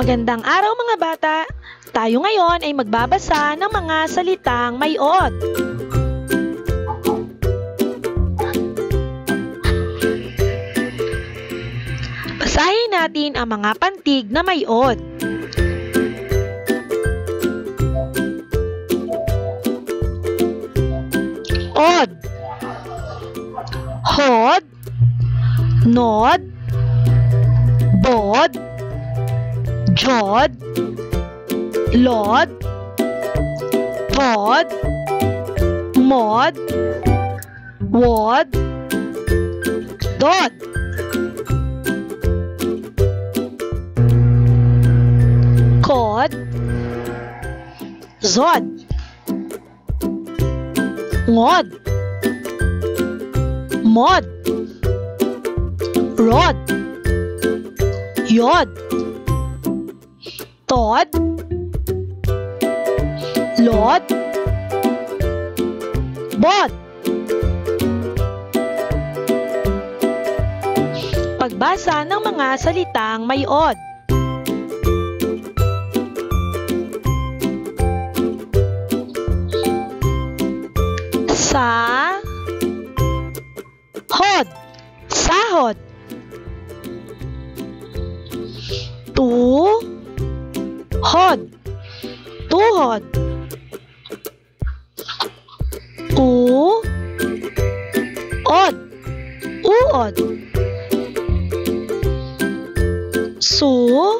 Magandang araw mga bata! Tayo ngayon ay magbabasa ng mga salitang may od. Basahin natin ang mga pantig na may od. Od, hod, nod, bod, jod, lod, pod, mod, wod, dod. Kod, zod, ngod, mod, rod, yod, tod, lod, bod. Pagbasa ng mga salitang may od. Sa, hod, sahod. Tu, hod, tuhod. U, od, uod. Su,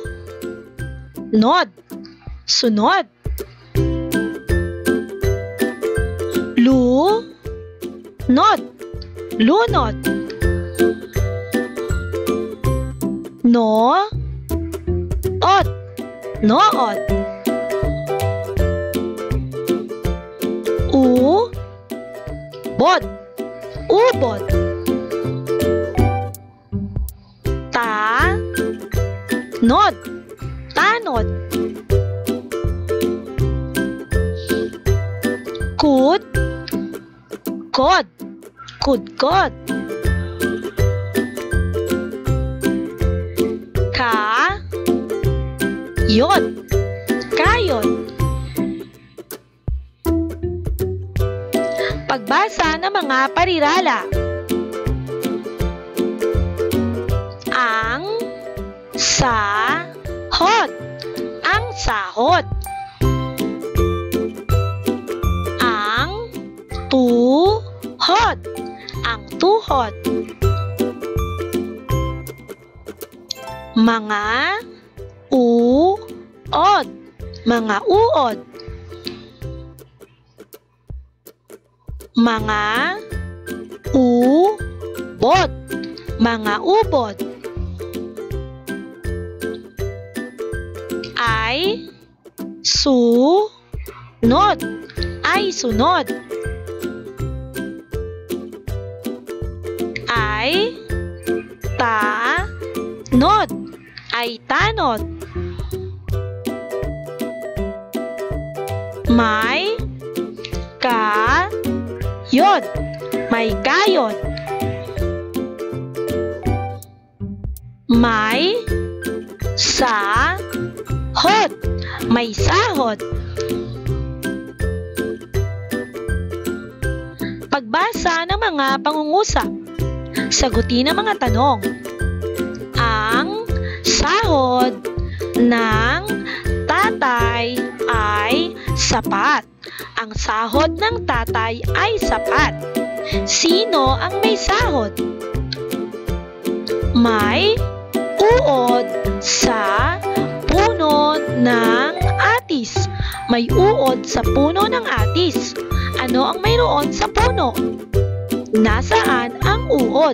nod, sunod. Lu, nod, lunod. No, od, nood. U, bod, ubod. Ta, nod, tanod. Kud, kod, kudkod. Ka, yod, kayod. Pagbasa ng mga parirala. Ang sahod, ang sahod. Ang tuhod, ang tuhod. Mga uod, mga uod. Mga ubod, mga ubod. Ay sunod, ay sunod. Ay tanod, ay tanod. May kayod, may kayod. May sahod, may sahod. Pagbasa ng mga pangungusap. Sagutin ang mga tanong. Ang sahod ng tatay ay sapat. Ang sahod ng tatay ay sapat. Sino ang may sahod? May uod sa puno ng atis. May uod sa puno ng atis. Ano ang mayroon sa puno? Nasaan ang uod?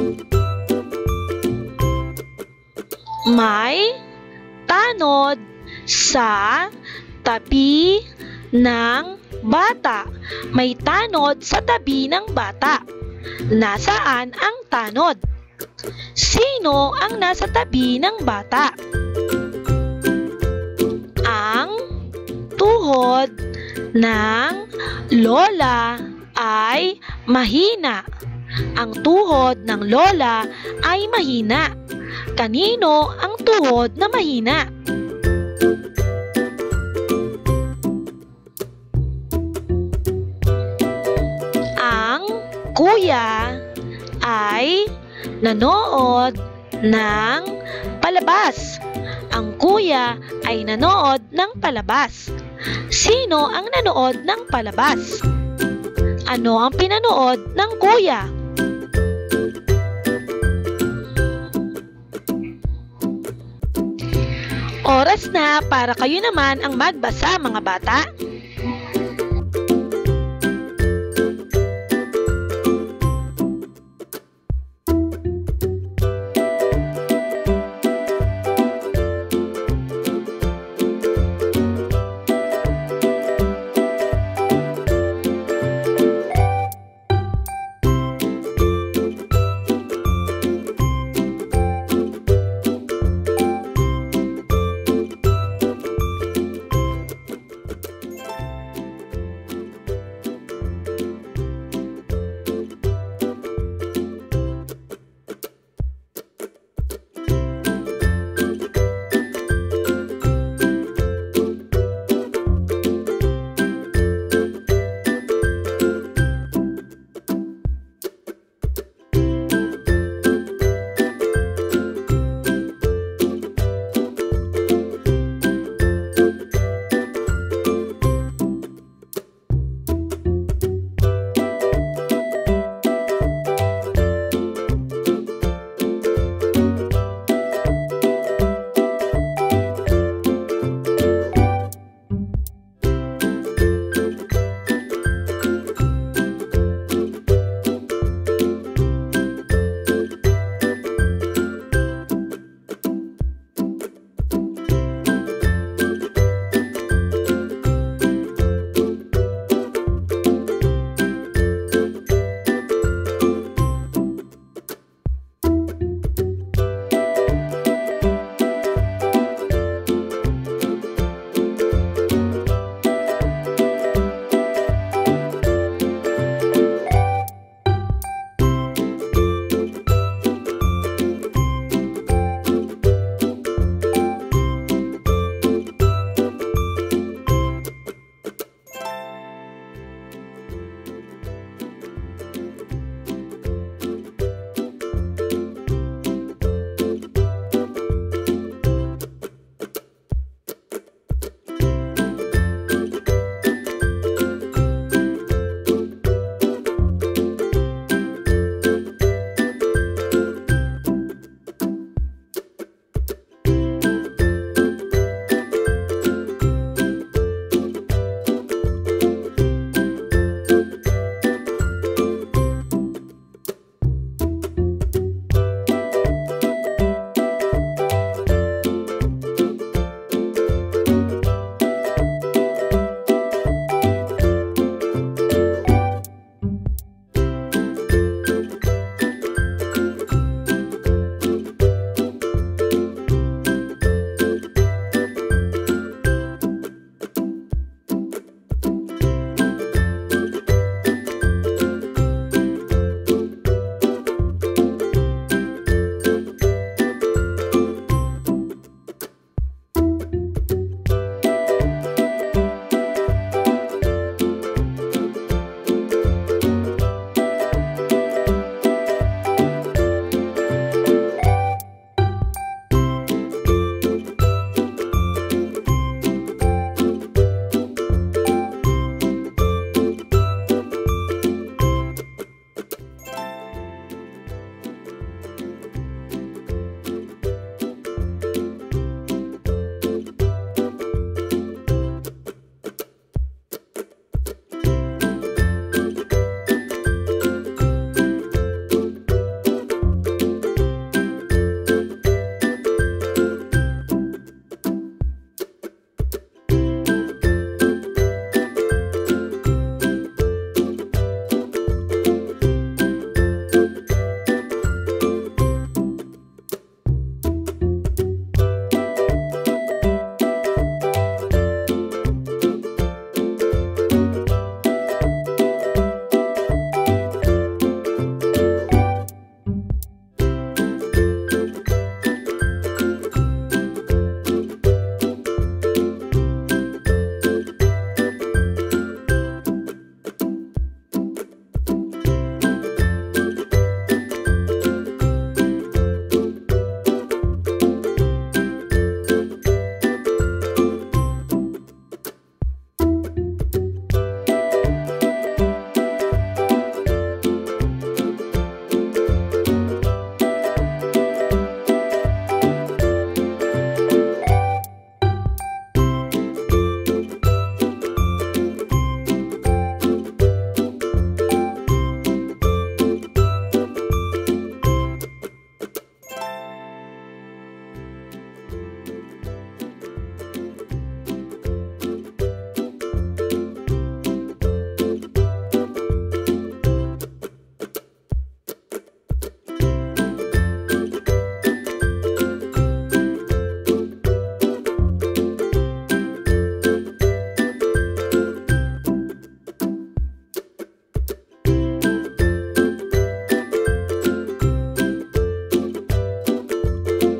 May tanod sa tabi ng bata. May tanod sa tabi ng bata. Nasaan ang tanod? Sino ang nasa tabi ng bata? Ang tuhod ng lola ay mahina. Ang tuhod ng lola ay mahina. Kanino ang tuhod na mahina? Ang kuya ay nanood ng palabas. Ang kuya ay nanood ng palabas. Sino ang nanood ng palabas? Ano ang pinanood ng kuya? Oras na para kayo naman ang magbasa, mga bata.